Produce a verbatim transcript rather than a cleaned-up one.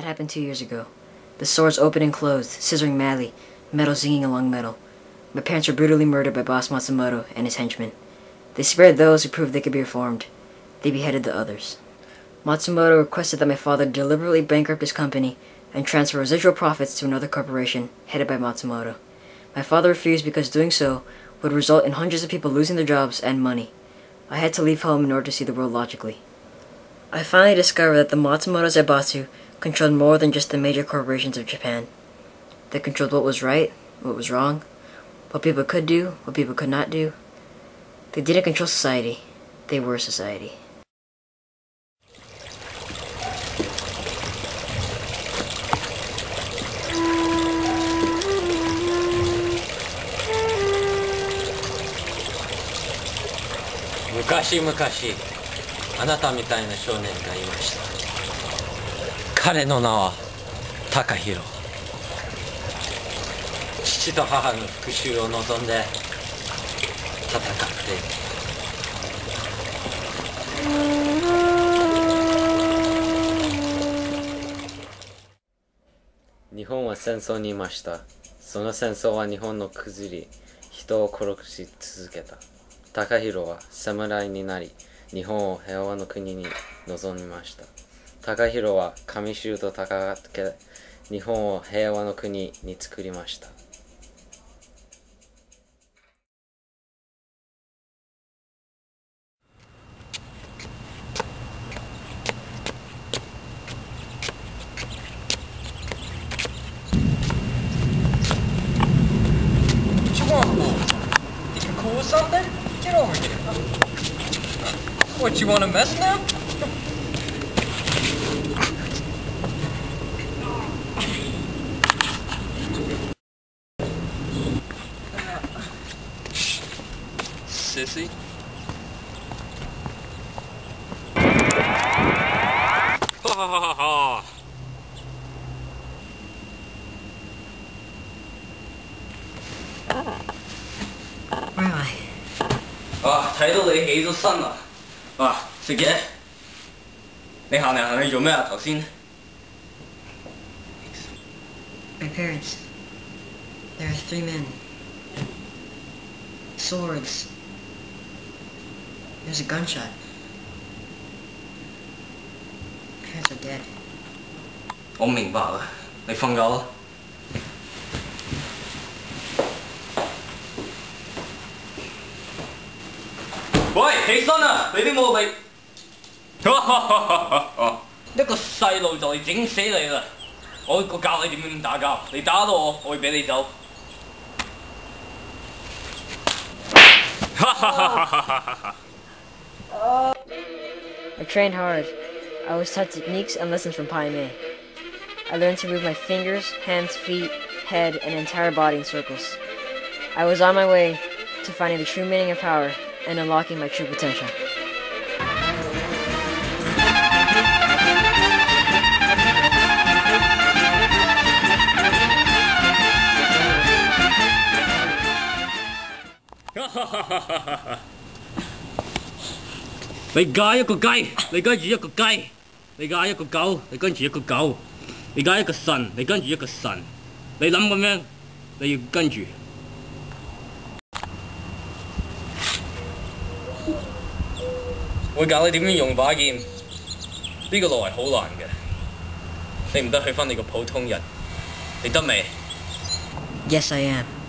That happened two years ago. The swords opened and closed, scissoring madly, metal zinging along metal. My parents were brutally murdered by Boss Matsumoto and his henchmen. They spared those who proved they could be reformed. They beheaded the others. Matsumoto requested that my father deliberately bankrupt his company and transfer residual profits to another corporation headed by Matsumoto. My father refused because doing so would result in hundreds of people losing their jobs and money. I had to leave home in order to see the world logically. I finally discovered that the Matsumoto Zaibatsu controlled more than just the major corporations of Japan. They controlled what was right, what was wrong, what people could do, what people could not do. They didn't control society. They were society. Mukashi mukashi, あなたみたいな少年がいました。彼の名は高弘。父と母の復讐を望んで戦っている。日本は戦争にいました。その戦争は日本の崩り、人を殺し続けた。高弘は侍になり、日本を平和の国に臨みました。高弘は神衆と戦って日本を平和の国に作りました。 Something? Get over here. What, you want to mess now? Sissy? Ha ha ha ha! Where am I? 啊，睇到你起咗身啦！啊，食嘢。你行嚟行去做咩啊？頭先。 My parents. There are three men. Swords. There's a gunshot. Parents are dead. 我明白啦，你瞓覺啦。喂，起身啊！你啲武力，一個細路就嚟整死你啦！我我教你點樣打交，你打到我，我會俾你走。 I trained hard. I was taught techniques and lessons from Pai Mei. I learned to move my fingers, hands, feet, head, and entire body in circles. I was on my way to finding the true meaning of power and unlocking my true potential. 你加一個雞，你跟住一個雞；你加一個狗，你跟住一個狗；你加一個神，你跟住一個神。你諗咁樣，你要跟住。會教你點樣用把劍，呢個路係好難嘅，你唔得去返你個普通人，你得未？ Yes, I am.